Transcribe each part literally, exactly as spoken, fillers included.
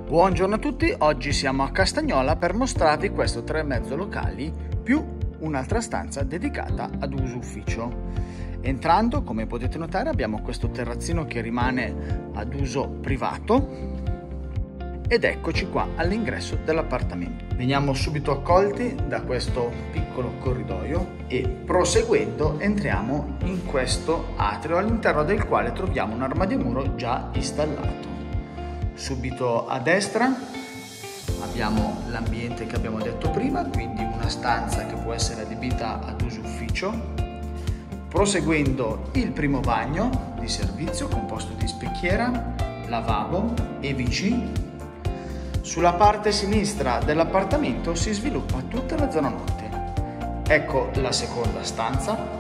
Buongiorno a tutti, oggi siamo a Castagnola per mostrarvi questo tre e mezzo locali più un'altra stanza dedicata ad uso ufficio. Entrando, come potete notare, abbiamo questo terrazzino che rimane ad uso privato ed eccoci qua all'ingresso dell'appartamento. Veniamo subito accolti da questo piccolo corridoio e proseguendo entriamo in questo atrio all'interno del quale troviamo un armadio muro già installato. Subito a destra abbiamo l'ambiente che abbiamo detto prima, quindi una stanza che può essere adibita ad uso ufficio. Proseguendo il primo bagno di servizio composto di specchiera, lavabo e V C. Sulla parte sinistra dell'appartamento si sviluppa tutta la zona notte. Ecco la seconda stanza.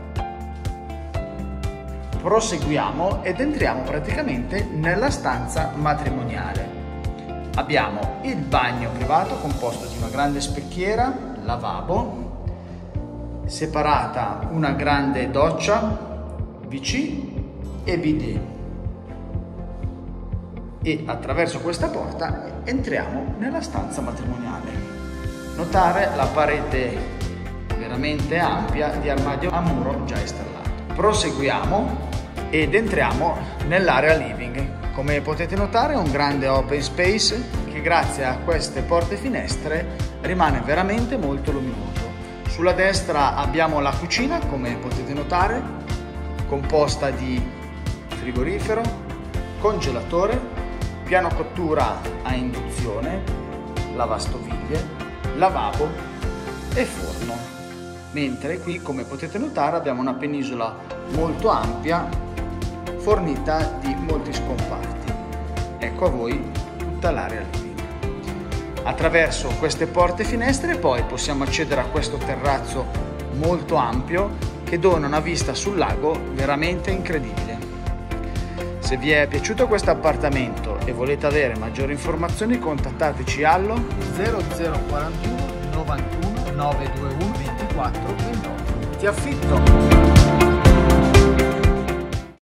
Proseguiamo ed entriamo praticamente nella stanza matrimoniale. Abbiamo il bagno privato composto di una grande specchiera, lavabo, separata una grande doccia, V C e bidet. E attraverso questa porta entriamo nella stanza matrimoniale. Notare la parete veramente ampia di armadio a muro già installato. Proseguiamo ed entriamo nell'area living. Come potete notare è un grande open space che grazie a queste porte finestre rimane veramente molto luminoso. Sulla destra abbiamo la cucina, come potete notare, composta di frigorifero, congelatore, piano cottura a induzione, lavastoviglie, lavabo e forno. Mentre qui, come potete notare, abbiamo una penisola molto ampia fornita di molti scomparti. Ecco a voi tutta l'area living. Attraverso queste porte finestre poi possiamo accedere a questo terrazzo molto ampio che dona una vista sul lago veramente incredibile. Se vi è piaciuto questo appartamento e volete avere maggiori informazioni, contattateci allo zero zero quarantuno novantuno novecentoventiuno ventiquattro ventotto. Ti affitto!